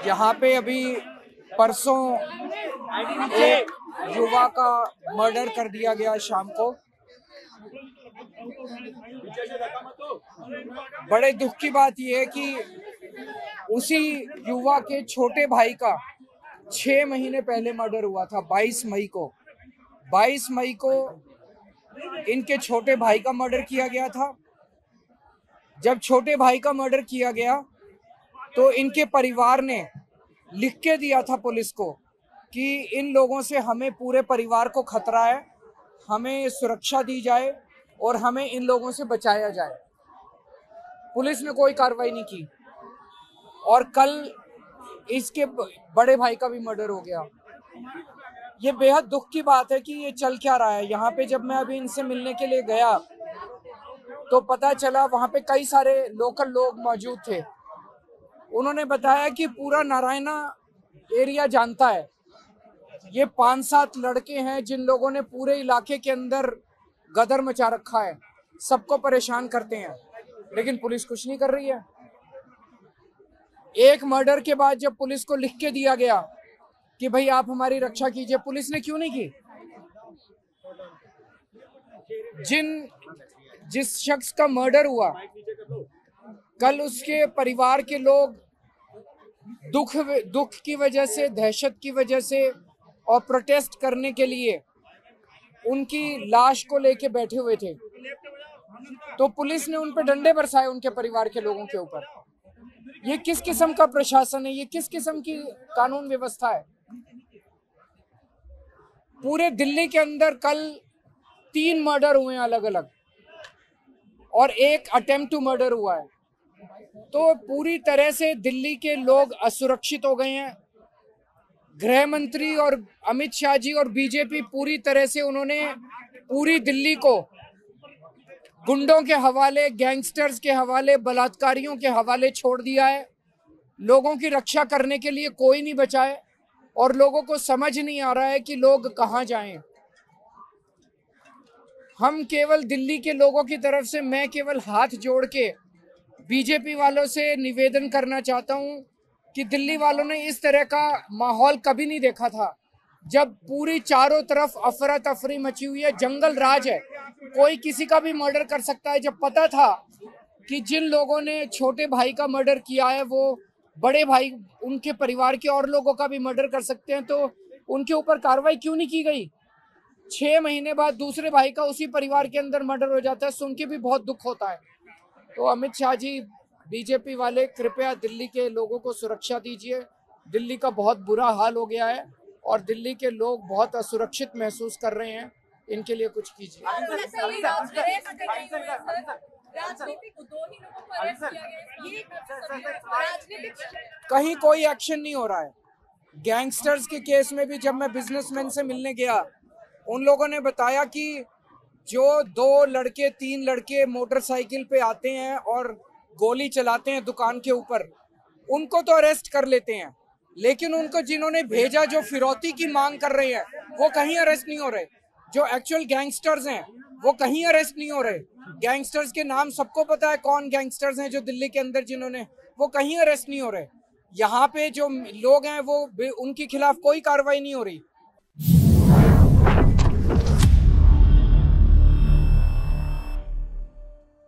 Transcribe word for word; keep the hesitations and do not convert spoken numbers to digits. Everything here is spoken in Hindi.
यहाँ पे अभी परसों एक युवा का मर्डर कर दिया गया शाम को। बड़े दुख की बात यह है कि उसी युवा के छोटे भाई का छह महीने पहले मर्डर हुआ था। बाईस मई को बाईस मई को इनके छोटे भाई का मर्डर किया गया था। जब छोटे भाई का मर्डर किया गया तो इनके परिवार ने लिख के दिया था पुलिस को कि इन लोगों से हमें पूरे परिवार को खतरा है, हमें सुरक्षा दी जाए और हमें इन लोगों से बचाया जाए। पुलिस ने कोई कार्रवाई नहीं की और कल इसके बड़े भाई का भी मर्डर हो गया। ये बेहद दुख की बात है कि ये चल क्या रहा है। यहाँ पे जब मैं अभी इनसे मिलने के लिए गया तो पता चला वहाँ पे कई सारे लोकल लोग मौजूद थे। उन्होंने बताया कि पूरा नारायणा एरिया जानता है। ये पांच सात लड़के हैं जिन लोगों ने पूरे इलाके के अंदर गदर मचा रखा है, सबको परेशान करते हैं, लेकिन पुलिस कुछ नहीं कर रही है। एक मर्डर के बाद जब पुलिस को लिख के दिया गया कि भाई आप हमारी रक्षा कीजिए, पुलिस ने क्यों नहीं की? जिन जिस शख्स का मर्डर हुआ कल उसके परिवार के लोग दुख दुख की वजह से, दहशत की वजह से और प्रोटेस्ट करने के लिए उनकी लाश को लेके बैठे हुए थे, तो पुलिस ने उन पर डंडे बरसाए उनके परिवार के लोगों के ऊपर। ये किस किस्म का प्रशासन है? ये किस किस्म की कानून व्यवस्था है? पूरे दिल्ली के अंदर कल तीन मर्डर हुए हैं अलग अलग और एक अटेम्प्ट टू मर्डर हुआ है। तो पूरी तरह से दिल्ली के लोग असुरक्षित हो गए हैं। गृह मंत्री और अमित शाह जी और बीजेपी पूरी तरह से उन्होंने पूरी दिल्ली को गुंडों के हवाले, गैंगस्टर्स के हवाले, बलात्कारियों के हवाले छोड़ दिया है। लोगों की रक्षा करने के लिए कोई नहीं बचा है और लोगों को समझ नहीं आ रहा है कि लोग कहां जाएं। हम केवल दिल्ली के लोगों की तरफ से मैं केवल हाथ जोड़ के बीजेपी वालों से निवेदन करना चाहता हूं कि दिल्ली वालों ने इस तरह का माहौल कभी नहीं देखा था, जब पूरी चारों तरफ अफरा तफरी मची हुई है, जंगल राज है, कोई किसी का भी मर्डर कर सकता है। जब पता था कि जिन लोगों ने छोटे भाई का मर्डर किया है वो बड़े भाई, उनके परिवार के और लोगों का भी मर्डर कर सकते हैं, तो उनके ऊपर कार्रवाई क्यों नहीं की गई? छह महीने बाद दूसरे भाई का उसी परिवार के अंदर मर्डर हो जाता है, सुन के भी बहुत दुख होता है। तो अमित शाह जी, बीजेपी वाले, कृपया दिल्ली के लोगों को सुरक्षा दीजिए। दिल्ली का बहुत बुरा हाल हो गया है और दिल्ली के लोग बहुत असुरक्षित महसूस कर रहे हैं, इनके लिए कुछ कीजिए। कहीं कोई एक्शन नहीं हो रहा है। गैंगस्टर्स के केस में भी जब मैं बिजनेसमैन से मिलने गया, उन लोगों ने बताया कि जो दो लड़के तीन लड़के मोटरसाइकिल पे आते हैं और गोली चलाते हैं दुकान के ऊपर, उनको तो अरेस्ट कर लेते हैं, लेकिन उनको जिन्होंने भेजा, जो फिरौती की मांग कर रहे हैं, वो कहीं अरेस्ट नहीं हो रहे। जो एक्चुअल गैंगस्टर्स हैं वो कहीं अरेस्ट नहीं हो रहे। गैंगस्टर्स के नाम सबको पता है, कौन गैंगस्टर्स हैं जो दिल्ली के अंदर जिन्होंने, वो कहीं अरेस्ट नहीं हो रहे। यहाँ पे जो लोग हैं वो उनके खिलाफ कोई कार्रवाई नहीं हो रही।